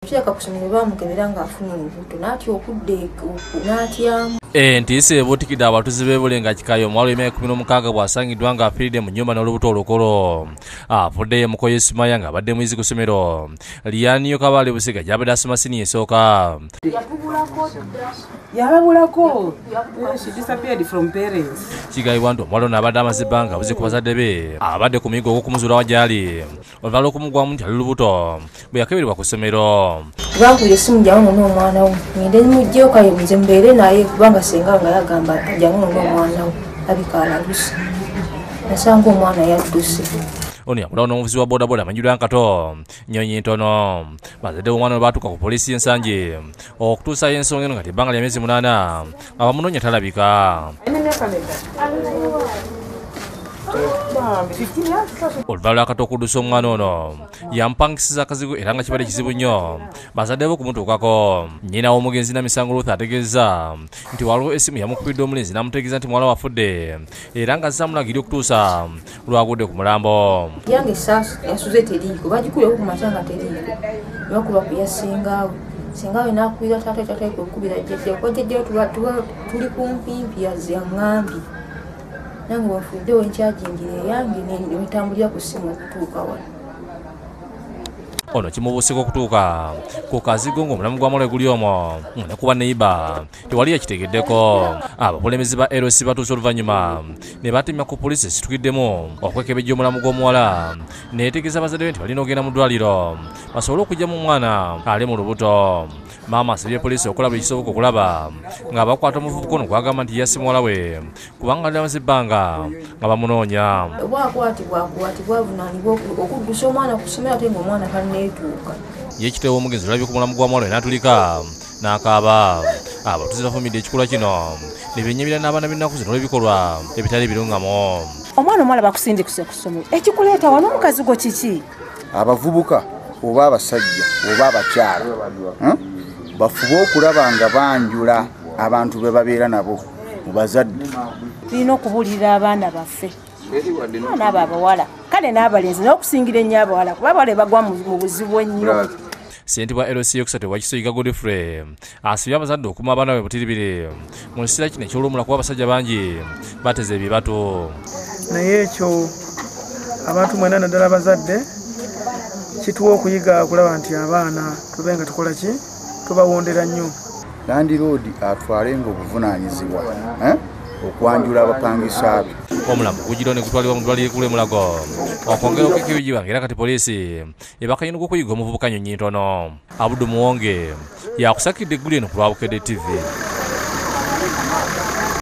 Tukyaka ku ssomero bamukebera ng'afuna olubuto n'atya okudda n'atyamu. Entiisa ebuutikidde abatuuze b'e Bulenga Kikayo omuwala w'emyaka 16 bw'asangiddwa ng'afiiridde mu nnyumba n'olubuto olukolo. Afudde Mukoye Sumaya ng'abadde muyizi ku ssomero Lianiyo Kabaale Busiga gy'abadde asoma siniya esooka. Yababulako. She disappeared from parents. Kigayibwa nti omuwala ono abadde amaze ebbanga buzi ku bazadde be abadde ku muyigo ogw'okumuzuula wa gy'ali oluvannyuma lw'okumugwamu nti ali lubuto bwe yakeberebwa ku ssomero. Bankubira essimu jangu n'omwana we ngende mujjeko kayo nze mbeere naye kubanga senga nga yagamba jangu n'omwana we abika alabise. Nasanga omwana yadduse. Ono yamulawo n'omuvuzi wa bodaboda Manjula Nkato Nnyonyi Ntono. Bazadde b'omwana we baatuuka ku poliisi y'ensangi okutuusayo ensonga eno kati ebbanga lya myezi 8 nga bamunoonya talabika. Oluvannyuma lw'Akato okuddusa omwana ono yampangisiza akazigo era nga kibadde kizibu nnyo bazadde be okumutuukako. Nnyina w'omugenzi Namisango Ruth ategeeza nti waliwo essimu yamukubidde omulenzi n'amutegeeza nti muwala wafudde era nga zamulagirira okutuusa lwagudde ku mulambo. Yange yasuze teriiko bagikubirako ku makya nga teriiko bakuba ku yassengaawe. Sengaawe n'akubira taata okukubira jjajja kuba jjajjawe tuli kumpimpi yazze aŋŋambye nange wafuddewo enkyajingira eyange netambulira ku ssimu okutuuka wano. Ono kimubuuseko okutuuka ku kazigo ng'omulamu gwa mwala guli omwo ne kuba neiba tewali yakitegeddeko. Abakulembeze ba LC batuuse oluvannyuma ne batemya ku poliisi esitukiddemu okwekebejja omulamu gw'omuwala neetegeeza bazadde be nti balina okugenda mu ddwaliro basobole okugyamu omwana ali mu lubuto. Maama asabye poliisi okukola buli kisoboka okulaba nga bakwata omuvubuka ono gwagamba nti yassi muwala we kubanga ali amaze ebbanga nga bamunoonya. Bwakwatibwa avunaanibwa okuddusa omwana ku ssomero ate ng'omwana tanneetuuka. Ye kitaawe w'omugenzi olabye ku mulamu gwa mwala we n'atulika n'akaaba. Abatuuze bafumidde ekikolwa kino ne bennyamira n'abaana b'ennaku zino olw'ebikolwa ebitali birungamu. Omwana omuwala bakusindikuse ku ssomero ekikuleeta wano omukazi gwo kiki? Abavubuka oba abasajja oba abakyala bafube okulaba nga banjula abantu be babeera nabo mu bazadde. Tulina okubuulirira abaana baffe abaana abo abawala kale n'abalenzi n'okusingira ennyo abawala kuba abawala bagwa mu buzibu ennyo. Ssentebe wa LC Yokusatu Wakisoyiga Godfrey asabye abazadde okuma abaana be butiribiri mu kiseera kino eky'olumula kuba abasajja bangi bateze ebibatu. Naye ekyo abantu mwena naddala abazadde kituwa okuyiga okulaba nti abaana tube nga tukola ki tubawondera nnyo. Landiroodi atwalenga obuvunaanyizibwa okwanjula abapangisa be. Omulamu gugirwa ne gutwalibwa mu ddwaliro ekkulu e Mulago okwongera okukebejjibwa era kati poliisi ebakayinako okuyiga omuvubuka Nnyonyi Ntono. Abudu Muwonge yakusakidde eggulu eno ku Lwabukedde TV.